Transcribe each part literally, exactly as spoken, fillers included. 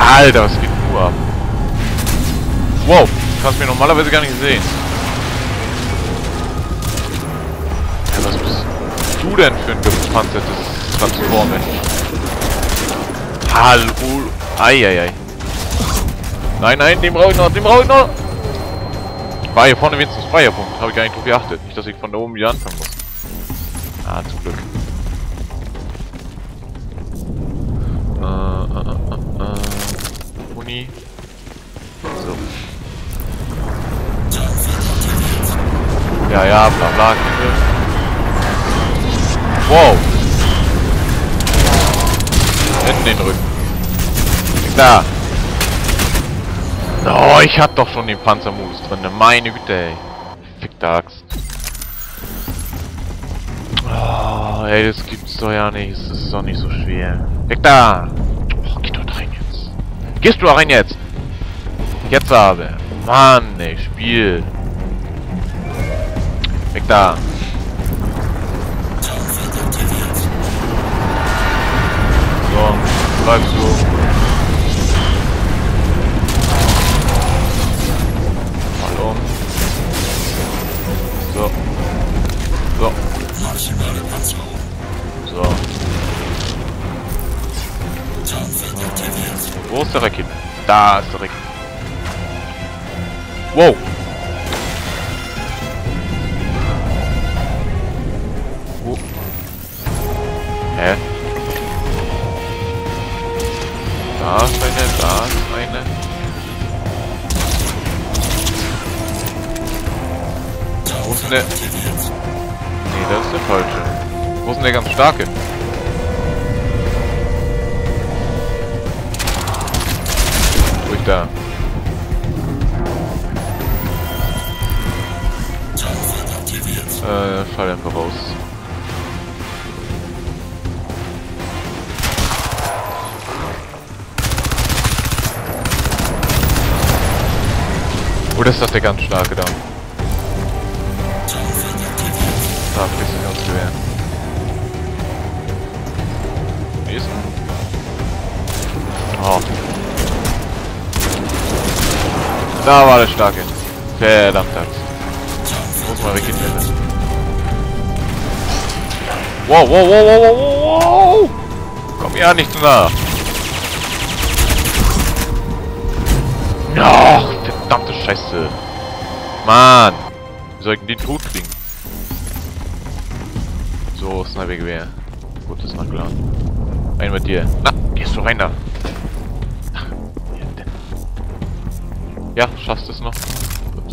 Alter, was geht nur ab? Wow, du hast mich normalerweise gar nicht sehen. Ja, was bist du denn für ein gepanzertes Transformer? Hallo. Eieiei. Nein, nein, den brauche ich noch, den brauche ich noch. War hier vorne wenigstens Feuerpunkt. Habe ich gar nicht drauf geachtet. Nicht, dass ich von da oben wieder anfangen muss. Ah, zum Glück. Äh, äh, äh, äh. Uni. So. Ja, ja, bla bla. Wow. In den Rücken. Da. Oh, ich hab doch schon den Panzermodus drin. Meine Güte, ey. Fickte Axt. Oh, ey, das gibt's doch ja nicht. Das ist doch nicht so schwer. Weg da! Oh, geh doch rein jetzt. Gehst du rein jetzt? Jetzt aber. Mann, ey, Spiel. Weg da. So, bleibst du. Mal um. So. So. So. Wo ist der Rakete? Da ist der Rakete. Wow. Wo? Hä? Da ist eine, da ist eine. Wo ist denn der? Nee, das ist der falsche. Wo ist denn der ganz starke? Wo ich da? Äh, fall einfach raus. Oder ist das der ganz starke da? Da kriegst du ganz Gewehr. Nächsten. Oh. Da war der starke. Verdammt Axt. Muss mal weggehen. Wow, wow, wow, wow, wow, wow! Komm ja nicht nach. Ach, verdammte Scheiße. Mann. Wir sollten den tot kriegen. So, Sniper-Gewehr. Gut, das ist nachgeladen. Rein mit dir. Na, gehst du rein da. Ach, ja, schaffst du es noch? Gut.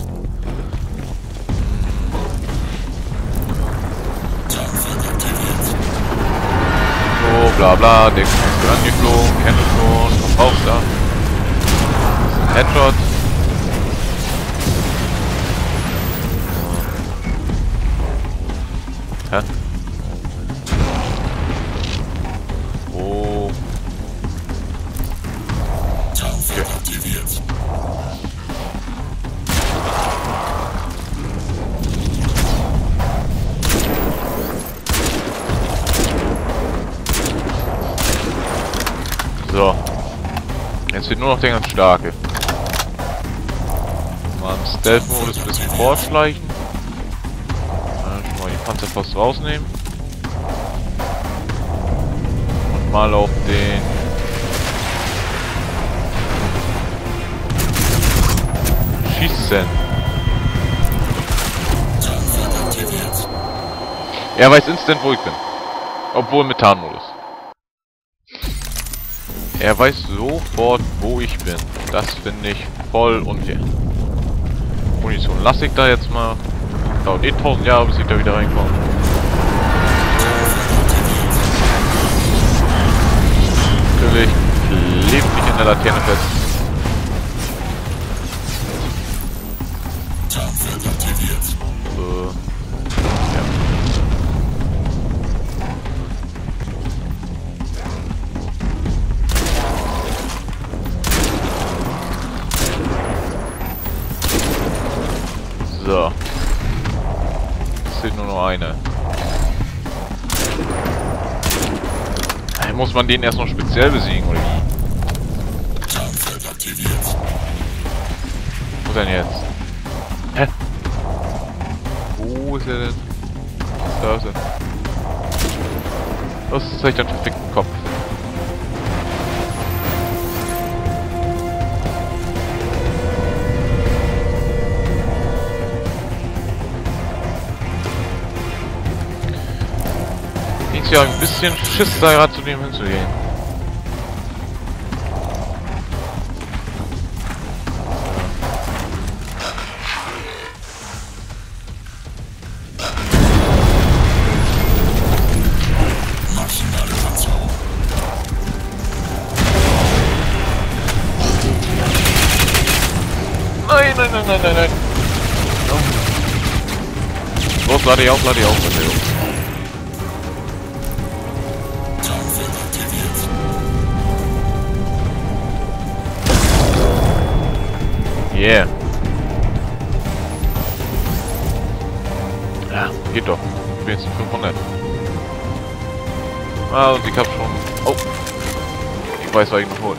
So, bla bla, der ist angeflogen, kennt du schon, was brauchst du da? Headshot. Hä? Oh. Okay. So. Jetzt wird nur noch der ganz starke. Mal im Stealth-Modus ein bisschen vorschleichen. Äh, schon mal die Panzerfaust rausnehmen. Und mal auf den... Schießen. Er weiß instant, wo ich bin. Obwohl mit Tarnmodus. Er weiß sofort, wo ich bin. Das finde ich voll unfair. Munition lasse ich da jetzt mal. Dauert eh tausend Jahre, bis ich da wieder reinkomme. Natürlich klebt mich in der Laterne fest. Äh, ja. So. Es fehlt nur noch eine. Muss man den erst noch speziell besiegen, oder wie? Wo ist er denn jetzt? Hä? Wo ist er denn? Da ist er. Das ist echt ein verfickten Kopf. Ich ja ein bisschen Schiss da gerade zu dem hinzugehen. Nein, nein, nein, nein, nein, nein. Los, lade ich auf, lade ich auf, lade ich auf. Yeah. Ja, geht doch. Ich bin jetzt fünfhundert. Ah, und ich hab schon... Oh. Ich weiß, was ich noch holen.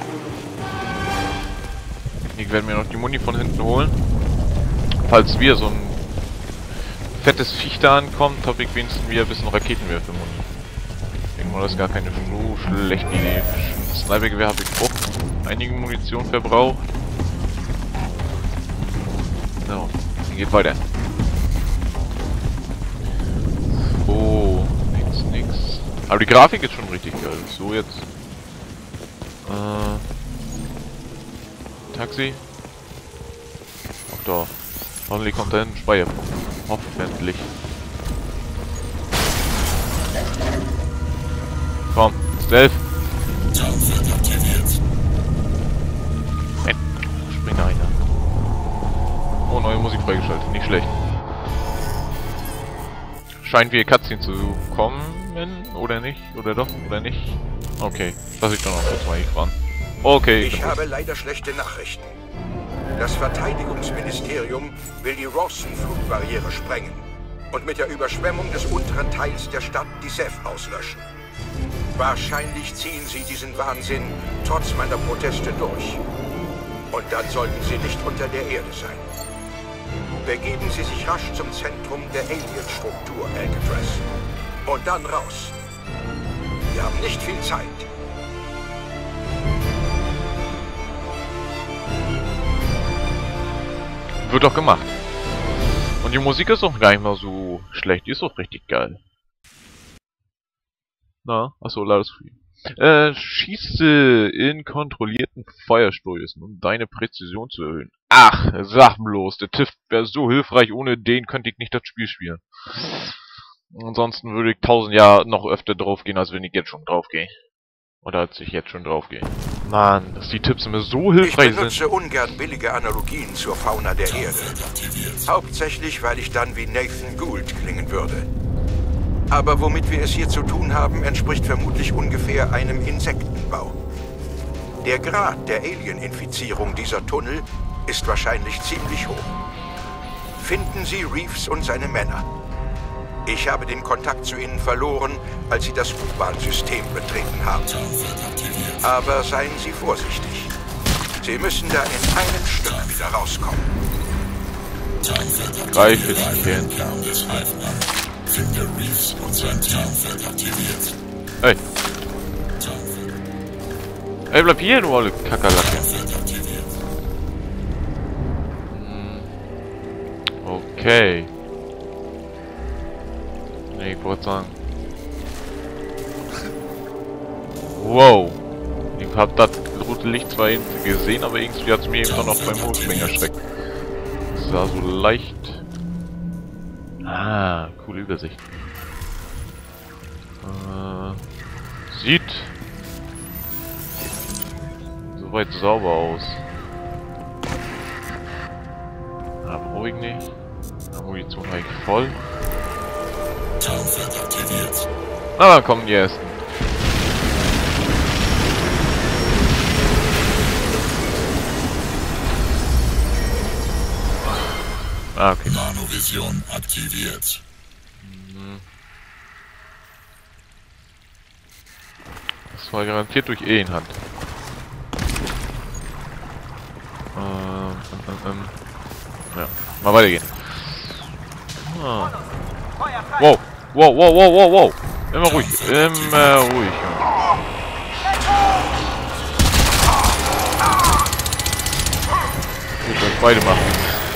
Ich werde mir noch die Muni von hinten holen. Falls wir so ein fettes Viech da ankommt, habe ich wenigstens wieder ein bisschen Raketenwerfer-Muni. Ich denke mal, das ist gar keine so schlechte Idee. Snipergewehr habe ich auch einige Munition verbraucht. So, hier geht weiter. Oh, nix, nix. Aber die Grafik ist schon richtig geil. So jetzt. Äh, Taxi. Ach da. Hoffentlich kommt da ein Speicherpunkt. Hoffentlich. Komm, Stealth. Nein, spring da rein. Oh, neue Musik freigeschaltet. Nicht schlecht. Scheint wie Cutscene zu kommen, oder nicht? Oder doch? Oder nicht? Okay, lass ich doch noch kurz mal hier ran. Okay. Ich habe leider schlechte Nachrichten. Das Verteidigungsministerium will die Rawson-Flugbarriere sprengen und mit der Überschwemmung des unteren Teils der Stadt die S E F auslöschen. Wahrscheinlich ziehen sie diesen Wahnsinn trotz meiner Proteste durch. Und dann sollten sie nicht unter der Erde sein. Begeben Sie sich rasch zum Zentrum der Alien-Struktur, Alcatraz. Und dann raus. Wir haben nicht viel Zeit. Wird doch gemacht. Und die Musik ist auch gar nicht mal so schlecht. Die ist auch richtig geil. Na, achso, Lades Free. Äh, schieße in kontrollierten Feuerstößen, um deine Präzision zu erhöhen. Ach, sag bloß, der Tiff wäre so hilfreich, ohne den könnte ich nicht das Spiel spielen. Ansonsten würde ich tausend Jahre noch öfter draufgehen, als wenn ich jetzt schon draufgehe. Oder als ich jetzt schon draufgehe. Mann, dass die Tipps immer so hilfreich sind. Ich benutze ungern billige Analogien zur Fauna der Erde. Hauptsächlich, weil ich dann wie Nathan Gould klingen würde. Aber womit wir es hier zu tun haben, entspricht vermutlich ungefähr einem Insektenbau. Der Grad der Alien-Infizierung dieser Tunnel ist wahrscheinlich ziemlich hoch. Finden Sie Reeves und seine Männer. Ich habe den Kontakt zu ihnen verloren, als sie das U-Bahn-System betreten haben. Aber seien Sie vorsichtig. Sie müssen da in einem Stück wieder rauskommen. Greife die Kern. Finde Reeves und sein Team wird aktiviert. Hey. Ey, bleib hier, du alle Kakerlake. Hm. Okay. Nee, ich wollte sagen. Wow. Ich hab das rote Licht zwar gesehen, aber irgendwie hat es mir eben noch beim Hochspringen erschreckt. Das sah so leicht. Ah, coole Übersicht. Äh, sieht soweit sauber aus. Ah, brauche ich nicht. Ah, Munition habe ich voll. Ah, dann kommen die ersten. Ah, okay. Nanovision aktiviert. Mhm. Das war garantiert durch E in Hand. Ähm, ja, mal weitergehen. Ah. Wow, wow, wow, wow, wow, wow. Immer ruhig, immer ruhig. Ich will euch beide machen.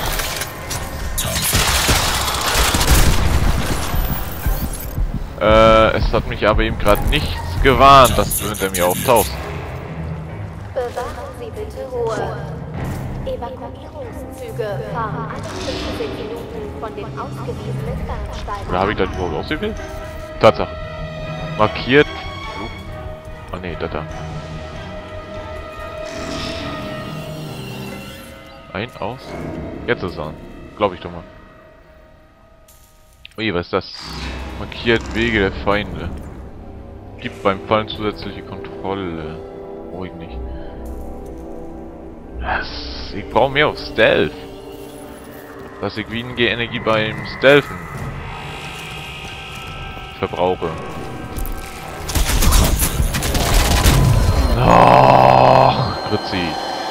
Äh, es hat mich aber eben gerade nichts gewarnt, dass du hinter mir auftauchst. Bewahren Sie bitte Ruhe. Evakuierungszüge fahren alle fünfzehn Minuten von den ausgewiesenen Bahnsteigen. Oder habe ich das überhaupt ausgewählt? Tatsache. Markiert. Ah ne, da da. Ein, aus. Jetzt ist es an. Glaube ich doch mal. Ui, was ist das? Markiert Wege der Feinde. Gibt beim Fallen zusätzliche Kontrolle. Brauche ich nicht. Was? Ich brauche mehr auf Stealth. Dass ich weniger Energie beim Stealthen verbrauche. Oh, Fritzi.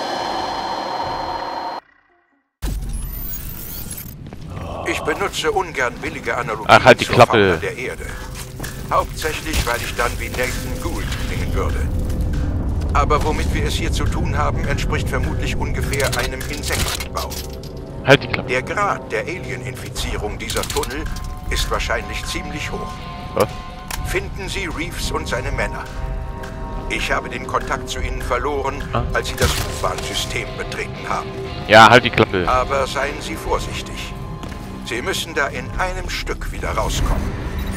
Ich benutze ungern billige Analogien Ach, halt die zur Klappe. Fauna der Erde. Hauptsächlich, weil ich dann wie Nathan Gould klingen würde. Aber womit wir es hier zu tun haben, entspricht vermutlich ungefähr einem Insektenbau. Halt die Klappe. Der Grad der Alien-Infizierung dieser Tunnel ist wahrscheinlich ziemlich hoch. Was? Finden Sie Reeves und seine Männer. Ich habe den Kontakt zu ihnen verloren, Ah. als sie das U-Bahn-System betreten haben. Ja, halt die Klappe. Aber seien Sie vorsichtig. Sie müssen da in einem Stück wieder rauskommen.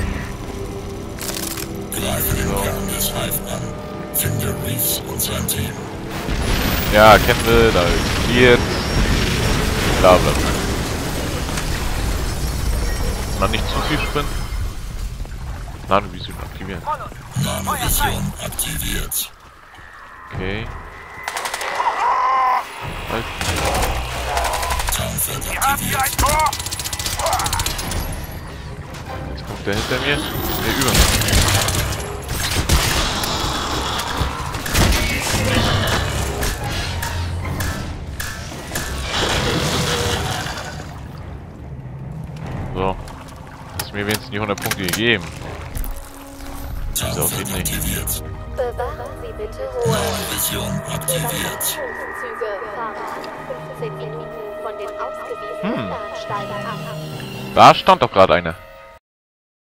Greife den Kern des Hive an. Finde Reeves und sein Team. Ja, kennen wir, da explodiert. Bla bla bla. Mal nicht zu viel sprinten. Nanovision aktivieren. Nanovision aktiviert. Okay. Halt. Tarnfeld aktiviert. Jetzt kommt der hinter mir. Der über mir. So. Hast mir wenigstens die hundert Punkte gegeben. So, geht nicht. Aktiviert. Bewahren Sie bitte Ruhe. Nanovision aktiviert. Evakuierungszüge fahren alle fünfzehn Minuten von den ausgewiesenen Hm. Bahnsteigen ab. Da stand doch gerade eine.